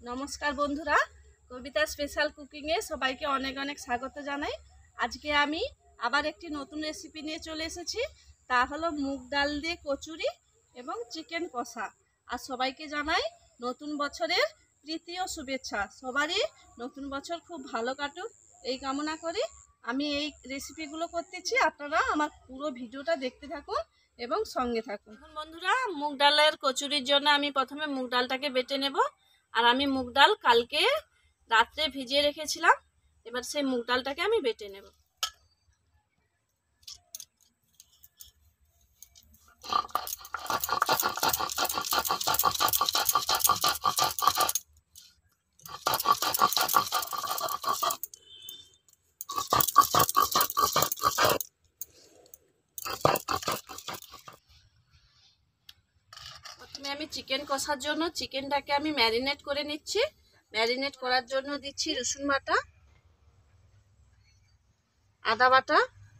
নমস্কার বন্ধুরা, কবিতা স্পেশাল কুকিংয়ে সবাইকে অনেক অনেক স্বাগত জানাই। আজকে আমি আবার একটি নতুন রেসিপি নিয়ে চলে এসেছি। তা হলো মুগ ডাল দিয়ে কচুরি এবং চিকেন কষা। আর সবাইকে জানাই নতুন বছরের প্রীতি ও শুভেচ্ছা। সবারই নতুন বছর খুব ভালো কাটুক এই কামনা করি। আমি এই রেসিপিগুলো করতেছি, আপনারা আমার পুরো ভিডিওটা দেখতে থাকুন এবং সঙ্গে থাকুন। বন্ধুরা, মুগ ডালের কচুরির জন্য আমি প্রথমে মুগ ডালটাকে বেটে নেব। আর আমি মুগ ডাল কালকে রাত্রে ভিজিয়ে রেখেছিলাম। এবার সেই মুগ ডালটাকে আমি বেটে নেব। প্রথমে আমি চিকেন কষার জন্য চিকেনটাকে আমি ম্যারিনেট করে নিচ্ছি। ম্যারিনেট করার জন্য দিচ্ছি রসুন বাটা, আদা বাটা,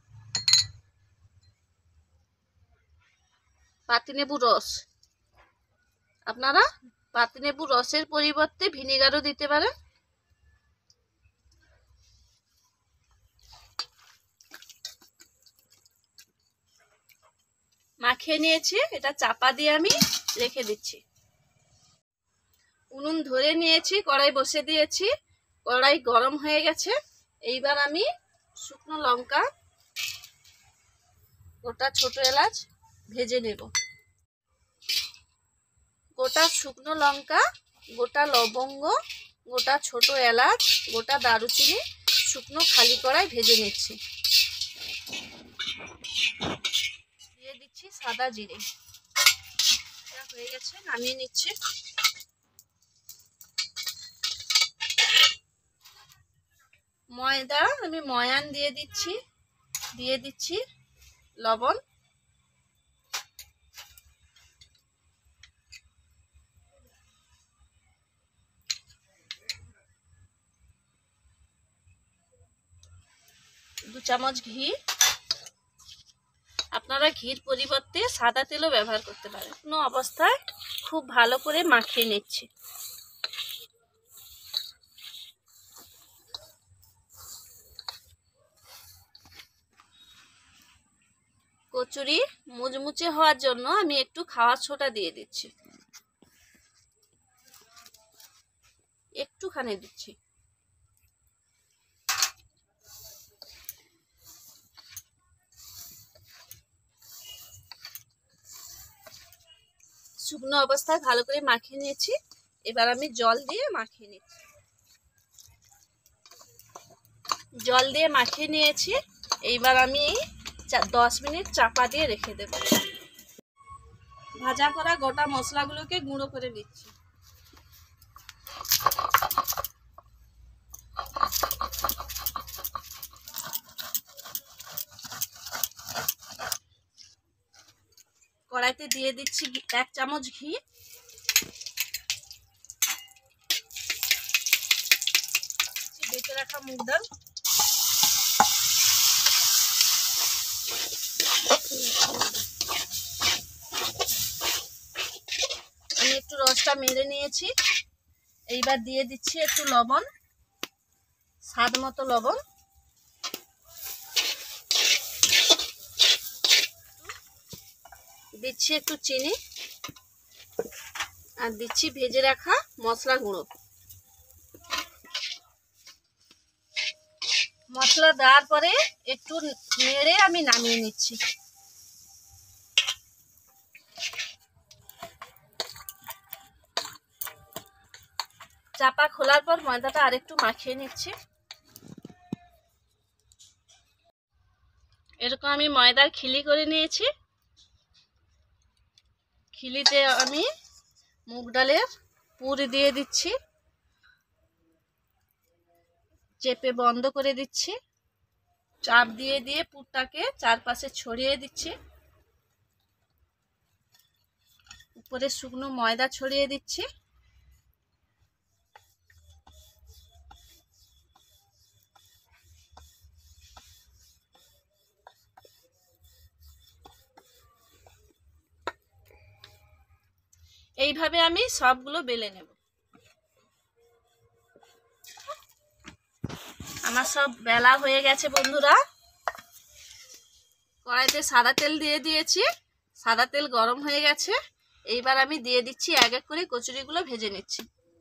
পাতিলেবু রস। আপনারা পাতিলেবু রসের পরিবর্তে ভিনেগারও দিতে পারেন। মাখিয়ে নিয়েছি, এটা চাপা দিয়ে আমি রেখে দিচ্ছি। উনুন ধরে নিয়েছি, কড়াই বসে দিয়েছি, কড়াই গরম হয়ে গেছে। এইবার আমি শুকনো লঙ্কা, গোটা ছোট এলাচ ভেজে নেব। গোটা শুকনো লঙ্কা, গোটা লবঙ্গ, গোটা ছোট এলাচ, গোটা দারুচিনি শুকনো খালি কড়াই ভেজে নিচ্ছি। দিয়ে দিচ্ছি সাদা জিরে। এটা হয়ে গেছে, নামিয়ে নিচ্ছি। ময়দা আমি ময়ান দিয়ে দিচ্ছি লবণ, দু চামচ ঘি। আপনারা ঘির পরিবর্তে সাদা তেলও ব্যবহার করতে পারেন। কোনো অবস্থায় খুব ভালো করে মাখিয়ে নিচ্ছি। কচুরি মুচমুচে হওয়ার জন্য আমি একটু খাওয়ার সোডা দিয়ে দিচ্ছি, একটুখানি দিচ্ছি। শুকনো অবস্থায় ভালো করে মাখিয়ে নিয়েছি। এবার আমি জল দিয়ে মাখিয়ে নিচ্ছি। জল দিয়ে মাখিয়ে নিয়েছি। এইবার আমি 10 মিনিট চাপা দিয়ে রেখে দেব। ভাজা করা গোটা মশলাগুলোকে গুঁড়ো করে নিচ্ছি। কড়াইতে দিয়ে দিচ্ছি 1 চামচ ঘি। বেটে রাখা মুগ ডাল, আমি একটু রসটা মেরে নিয়েছি। এইবার দিয়ে দিচ্ছি একটু লবণ, স্বাদ মতো লবণ, দিচ্ছি একটু চিনি, আর দিচ্ছি ভেজে রাখা মশলা গুঁড়ো। মশলা দেওয়ার পরে একটু নেড়ে আমি নামিয়ে নিচ্ছি। চাপা খোলার পর ময়দাটা আরেকটু মাখিয়ে নিচ্ছি। এরকম আমি ময়দার খিলি করে নিয়েছি। খিলিতে আমি মুগ ডালের পুর দিয়ে দিচ্ছি, চেপে বন্ধ করে দিচ্ছি। চাপ দিয়ে দিয়ে পুরটাকে চারপাশে ছড়িয়ে দিচ্ছি। উপরে শুকনো ময়দা ছড়িয়ে দিচ্ছি। এইভাবে আমি সবগুলো বেলে নেব। আমার সব বেলা হয়ে গেছে বন্ধুরা। কড়াইতে সাদা তেল দিয়ে দিয়েছি, সাদা তেল গরম হয়ে গেছে। এইবার আমি দিয়ে দিচ্ছি এক এক করে কচুরিগুলো ভেজে নিচ্ছি।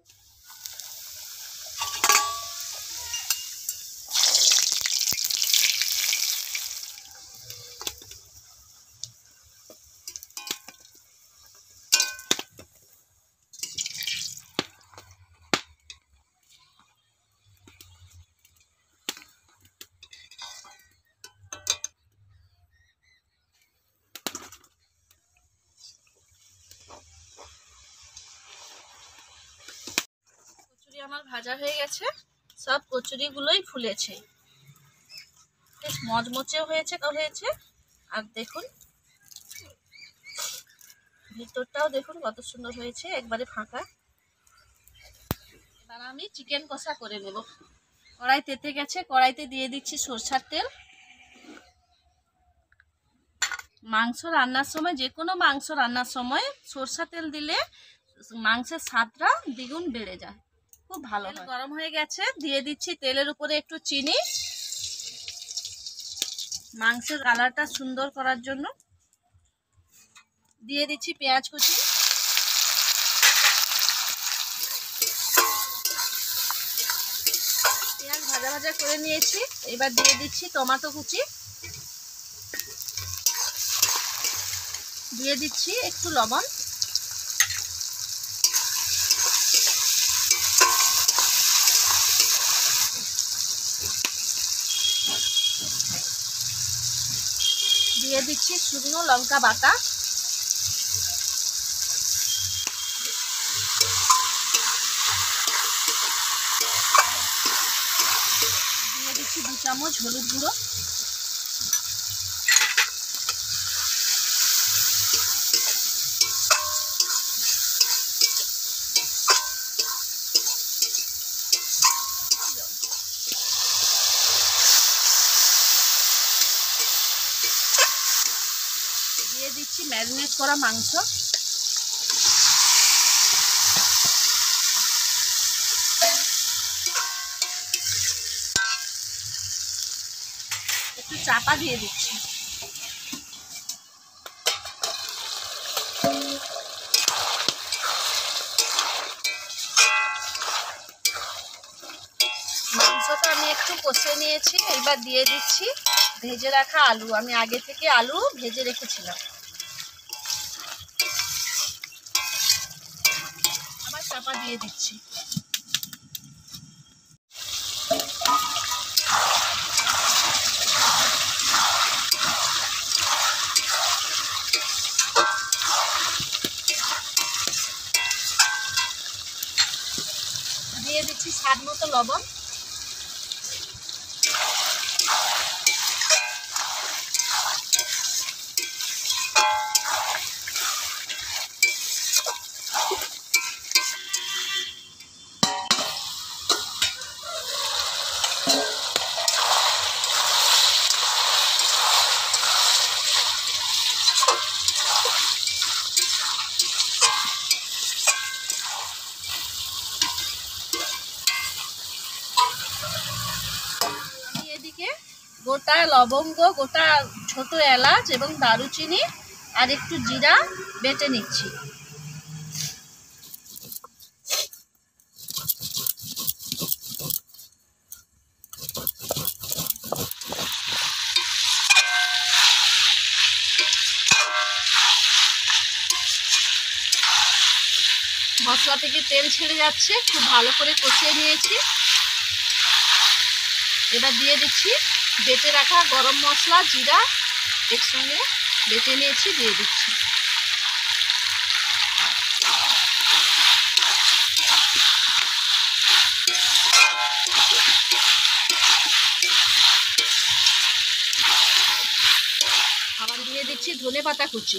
আমার ভাজা হয়ে গেছে, সব কচুরিগুলোই ফুলেছে, বেশ মচমচে হয়েছে। আর দেখুন ভিতরটাও দেখুন কত সুন্দর হয়েছে, একবারে ফাঁকা। এবার আমি চিকেন কষা করে নেব। কড়াই তেতে গেছে, কড়াইতে দিয়ে দিচ্ছি সরষের তেল। মাংস রান্নার সময়, যে কোনো মাংস রান্নার সময় সরষের তেল দিলে মাংসের স্বাদটা দ্বিগুণ বেড়ে যায়, খুব ভালো হয়। গরম হয়ে গেছে, দিয়ে দিচ্ছি তেলের উপরে একটু চিনি, মাংসের কালারটা সুন্দর করার জন্য। দিয়ে দিচ্ছি পেঁয়াজ কুচি, পেঁয়াজ ভাজা ভাজা করে নিয়েছি। এবার দিয়ে দিচ্ছি টমেটো কুচি, দিয়ে দিচ্ছি একটু লবণ, দিয়ে দিচ্ছি শুকনো লঙ্কা বাটা, দিয়ে দিচ্ছি 2 চামচ হলুদ গুঁড়ো, দিয়ে দিচ্ছি ম্যারিনেট করা মাংস, একটু চাপা দিয়ে দিচ্ছি। মাংসটা আমি একটু কষে নিয়েছি, এইবার দিয়ে দিচ্ছি ভেজে রাখা আলু। আমি আগে থেকে আলু ভেজে রেখেছিলাম। আবার চাপা দিয়ে দিচ্ছি। দিয়ে দিচ্ছি স্বাদ মতো লবণ, গোটা লবঙ্গ, গোটা ছোট এলাচ এবং দারুচিনি আর একটু জিরা বেটে নিচ্ছি। মশলা থেকে তেল ছেড়ে যাচ্ছে, খুব ভালো করে কষিয়ে নিয়েছি। এবার দিয়ে দিচ্ছি বেটে রাখা গরম মশলা, জিরা একসঙ্গে বেটে নিয়েছি, দিয়ে দিচ্ছি। আবার দিয়ে দিচ্ছি ধনেপাতা কুচি।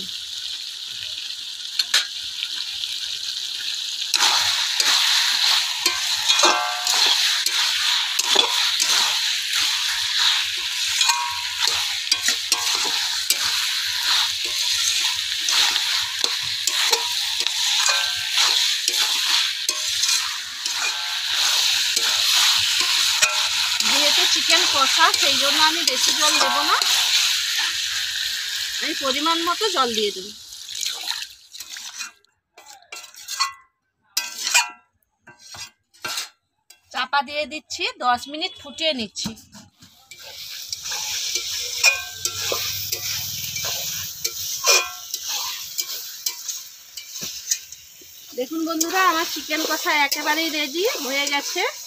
যেহেতু চিকেন কষা, সেই জন্য আমি বেশি জল দেব না, আমি পরিমাণ মতো জল দিয়ে দেব। চাপা দিয়ে দিচ্ছি, 10 মিনিট ফুটিয়ে নিচ্ছি। দেখুন বন্ধুরা, আমার চিকেন কষা একেবারেই রেডি হয়ে গেছে।